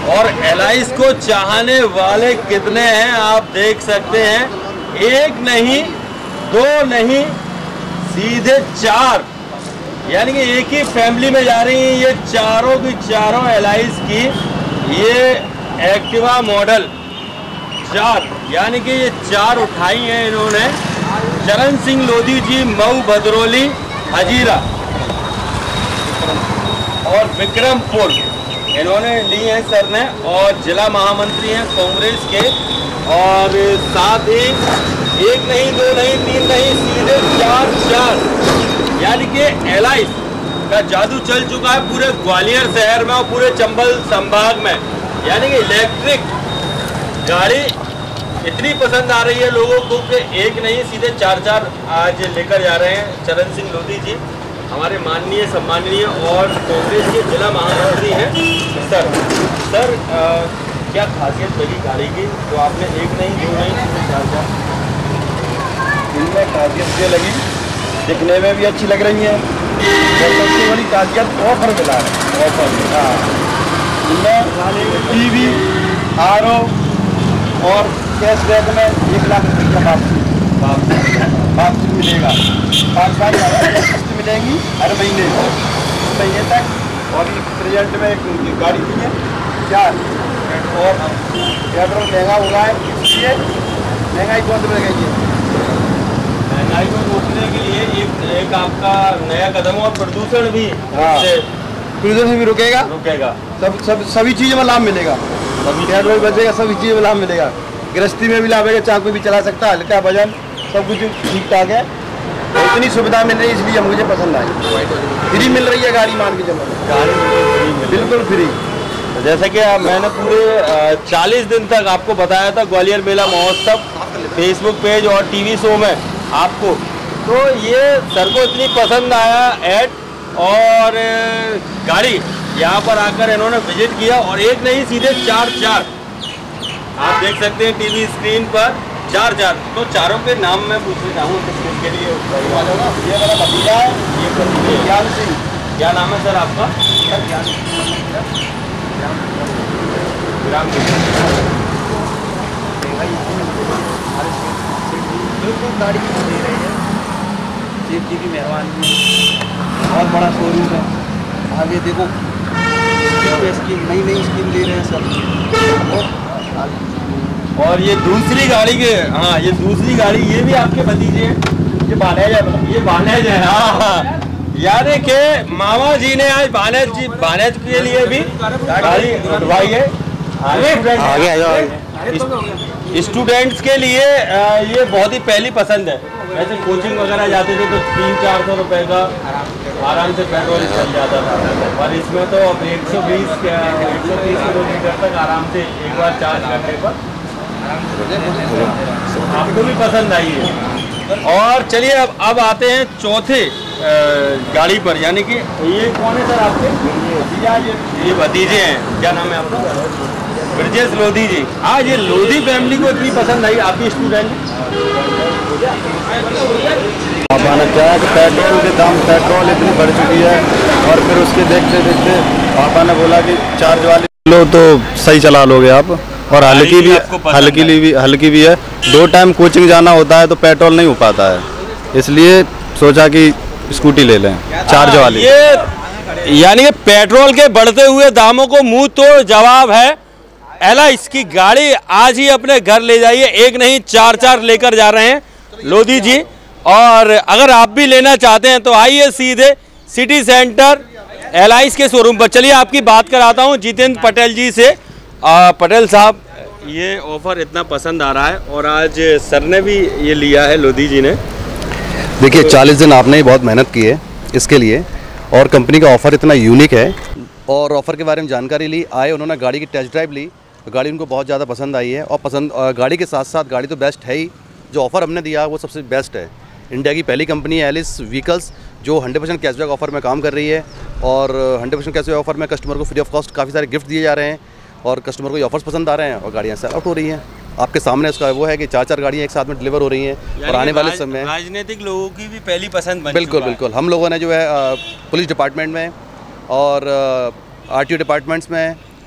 और एलाइस को चाहने वाले कितने हैं आप देख सकते हैं। एक नहीं, दो नहीं, सीधे 4, यानी कि एक ही फैमिली में जा रही हैं ये चारों की चारों एलाइस की। ये एक्टिवा मॉडल 4, यानी कि ये 4 उठाई हैं इन्होंने। चरण सिंह लोधी जी, मऊ भदरौली हजीरा और विक्रमपुर इन्होंने ली है सर ने, और जिला महामंत्री हैं कांग्रेस के। और साथ ही एक नहीं, दो नहीं, 3 नहीं, सीधे 4, यानी कि एलाइस का जादू चल चुका है पूरे ग्वालियर शहर में और पूरे चंबल संभाग में। यानी कि इलेक्ट्रिक गाड़ी इतनी पसंद आ रही है लोगों को कि एक नहीं सीधे 4 आज लेकर जा रहे हैं चरण सिंह लोधी जी, हमारे माननीय सम्माननीय और कांग्रेस के जिला महामंत्री हैं। सर क्या खासियत लगी गाड़ी की तो आपने एक नहीं, दो नहीं, सीधे 4? इनमें खासियत ये लगी, दिखने में भी अच्छी लग रही है और सबसे बड़ी खासियत ऑफर मिला है। ऑफर, हाँ, इनमें टीवी, RO और कैशबैक में 1 लाख रुपये का वापसी मिलेगा। 5 किस्त मिलेंगी हर महीने तक। और प्रेजेंट में एक गाड़ी की है 4, और पेट्रोल महंगा हो रहा है, इसलिए महंगाई कौन से बढ़ गई है। महंगाई को रोकने के लिए एक आपका नया कदम और प्रदूषण भी, प्रदूषण भी रुकेगा। सभी चीज़ों में लाभ मिलेगा, पेट्रोल बचेगा, सभी चीज़ों में लाभ मिलेगा। गृहस्थी में भी लाभ है, चाकू भी चला सकता है, हल्का वजन सब कुछ ठीक ठाक है। इतनी सुविधा मिल रही है इसलिए मुझे पसंद आई। फ्री मिल रही है गाड़ी, मान के चलो, गाड़ी बिल्कुल फ्री। जैसे कि मैंने पूरे 40 दिन तक आपको बताया था ग्वालियर मेला महोत्सव फेसबुक पेज और टीवी शो में आपको, तो ये सर को इतनी पसंद आया ऐड, और गाड़ी यहाँ पर आकर इन्होंने विजिट किया और एक नहीं सीधे 4 आप देख सकते हैं टीवी स्क्रीन पर 4। तो चारों के नाम मैं पूछना चाहूँ किसके लिए। ये मेरा भतीजा है, ये ज्ञान सिंह। क्या नाम है सर आपका? विराम। बिल्कुल गाड़ी दे रही है, सेफ जी की मेहरबानी है। बहुत बड़ा शोरूम है, आगे देखो स्कीम, नई स्कीम दे रहे हैं सब। और ये दूसरी गाड़ी के, हाँ ये दूसरी गाड़ी, ये भी आपके भतीजे हैं, ये बानेज है। हाँ, यानी कि मामा जी ने आज बानेज के लिए भी गाड़ी उठवाई है। स्टूडेंट्स के लिए ये बहुत ही पहली पसंद है। वैसे कोचिंग वगैरह जाते थे तो 300-400 रुपये का आराम से पेट्रोल चल जाता था, और इसमें तो अब 120 किलोमीटर तक आराम से एक बार चार्ज करने पर आपको भी पसंद आई है। और चलिए अब आते हैं चौथे गाड़ी पर, यानी कि ये कौन है सर आपके? ये भतीजे हैं। क्या नाम है आपका? ब्रजेश लोधी जी। आज ये लोधी फैमिली को इतनी पसंद आई आपकी स्टूडेंट? पापा ने क्या है कि पेट्रोल के दाम, पेट्रोल इतनी बढ़ चुकी है, और फिर उसके देखते देखते पापा ने बोला कि चार्ज वाली लो तो सही चला लोगे आप, और हल्की भी है। 2 टाइम कोचिंग जाना होता है तो पेट्रोल नहीं हो पाता है, इसलिए सोचा कि स्कूटी ले लें चार्ज वाली। ये यानी कि पेट्रोल के बढ़ते हुए दामों को मुंह तोड़ जवाब है। एलाइस की गाड़ी आज ही अपने घर ले जाइए, एक नहीं 4 लेकर जा रहे हैं लोधी जी। और अगर आप भी लेना चाहते हैं तो आइए सीधे सिटी सेंटर एलाइस के शोरूम पर। चलिए आपकी बात कराता हूं जितेंद्र पटेल जी से। पटेल साहब, ये ऑफर इतना पसंद आ रहा है और आज सर ने भी ये लिया है लोधी जी ने। देखिए 40 दिन आपने बहुत मेहनत की है इसके लिए, और कंपनी का ऑफ़र इतना यूनिक है, और ऑफ़र के बारे में जानकारी ली, आए उन्होंने गाड़ी की टेस्ट ड्राइव ली, तो गाड़ी उनको बहुत ज़्यादा पसंद आई है। और गाड़ी के साथ साथ गाड़ी तो बेस्ट है ही, जो ऑफ़र हमने दिया वो सबसे बेस्ट है। इंडिया की पहली कंपनी है एलिस व्हीकल्स, जो 100% कैशबैक ऑफ़र में काम कर रही है, और 100% कैशबैक ऑफ़र में कस्टमर को फ्री ऑफ कॉस्ट काफ़ी सारे गिफ्ट दिए जा रहे हैं, और कस्टमर को ये ऑफर्स पसंद आ रहे हैं, और गाड़ियाँ सेल आउट हो रही हैं। आपके सामने उसका वो है कि 4 गाड़ियाँ एक साथ में डिलीवर हो रही हैं, और आने वाले समय राजनीतिक लोगों की भी पहली पसंद बन बिल्कुल हम लोगों ने जो है पुलिस डिपार्टमेंट में और RTO डिपार्टमेंट्स में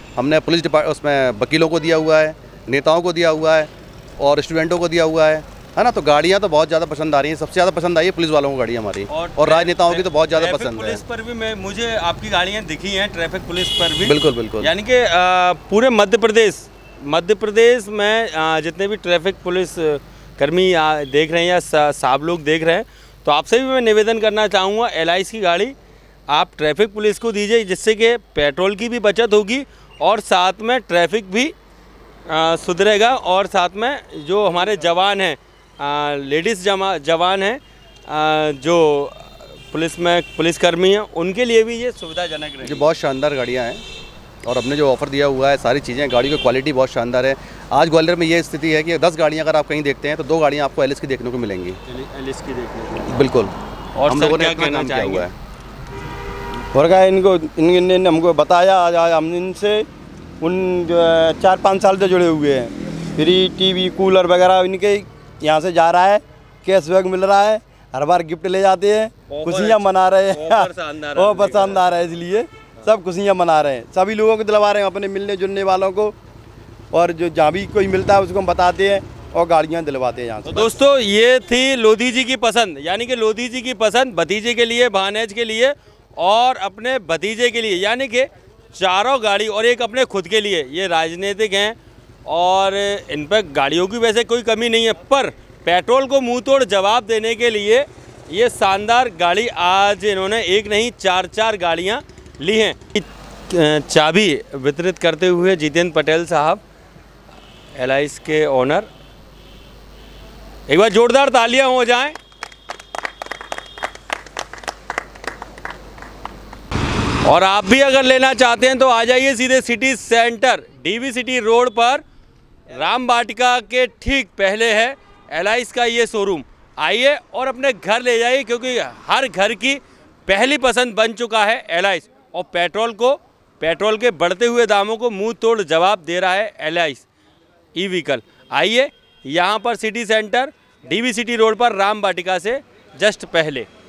हमने पुलिस उसमें वकीलों को दिया हुआ है, नेताओं को दिया हुआ है और स्टूडेंटों को दिया हुआ है ना। तो गाड़ियाँ तो बहुत ज़्यादा पसंद आ रही हैं, सबसे ज़्यादा पसंद आई है पुलिस वालों को गाड़ी हमारी, और राजनेताओं की तो बहुत ज़्यादा पसंद है। पुलिस पर भी मुझे आपकी गाड़ियाँ दिखी हैं, ट्रैफिक पुलिस पर भी। बिल्कुल बिल्कुल। यानी कि पूरे मध्य प्रदेश में जितने भी ट्रैफिक पुलिस कर्मी देख रहे हैं या साहब लोग देख रहे हैं, तो आपसे भी मैं निवेदन करना चाहूँगा, एलाइस की गाड़ी आप ट्रैफिक पुलिस को दीजिए, जिससे कि पेट्रोल की भी बचत होगी और साथ में ट्रैफिक भी सुधरेगा, और साथ में जो हमारे जवान हैं, लेडीज़ जवान हैं, जो पुलिसकर्मी हैं, उनके लिए भी ये सुविधाजनक रहेगी। ये बहुत शानदार गाड़ियाँ हैं और हमने जो ऑफ़र दिया हुआ है सारी चीज़ें, गाड़ी की क्वालिटी बहुत शानदार है। आज ग्वालियर में ये स्थिति है कि 10 गाड़ियाँ अगर आप कहीं देखते हैं तो 2 गाड़ियाँ आपको एलिस की देखने को मिलेंगी। एलिस की देखने को बिल्कुल। और हम लोगों ने क्या इतना कहना काम किया चाहेंगे? हुआ है। और क्या इनने हमको बताया, आज हम इनसे उन 4-5 साल से जुड़े हुए हैं। फ्री टीवी कूलर वगैरह इनके यहाँ से जा रहा है, कैशबैक मिल रहा है, हर बार गिफ्ट ले जाते हैं, खुशियाँ मना रहे हैं। और पसंद आ रहा है, इसलिए सब खुशियाँ मना रहे हैं, सभी लोगों को दिलवा रहे हैं, अपने मिलने जुलने वालों को, और जो जहाँ भी कोई मिलता है उसको हम बताते हैं और गाड़ियाँ दिलवाते हैं यहाँ से। तो दोस्तों ये थी लोधी जी की पसंद, यानी कि लोधी जी की पसंद भतीजे के लिए, भानेज के लिए और अपने भतीजे के लिए, यानी कि चारों गाड़ी और एक अपने खुद के लिए। ये राजनीतिक हैं और इन पर गाड़ियों की वैसे कोई कमी नहीं है, पर पेट्रोल को मुंह तोड़ जवाब देने के लिए ये शानदार गाड़ी आज इन्होंने एक नहीं 4 गाड़ियाँ ली हैं। चाबी वितरित करते हुए जितेंद्र पटेल साहब, एलाइस के ओनर, एक बार जोरदार तालियां हो जाएं। और आप भी अगर लेना चाहते हैं तो आ जाइए सीधे city centre DV city road पर, राम वाटिका के ठीक पहले है एलाइस का ये शोरूम। आइए और अपने घर ले जाइए, क्योंकि हर घर की पहली पसंद बन चुका है एलाइस, और पेट्रोल के बढ़ते हुए दामों को मुंह तोड़ जवाब दे रहा है एलाइस ई व्हीकल। आइए यहाँ पर city centre DV city road पर, राम वाटिका से जस्ट पहले।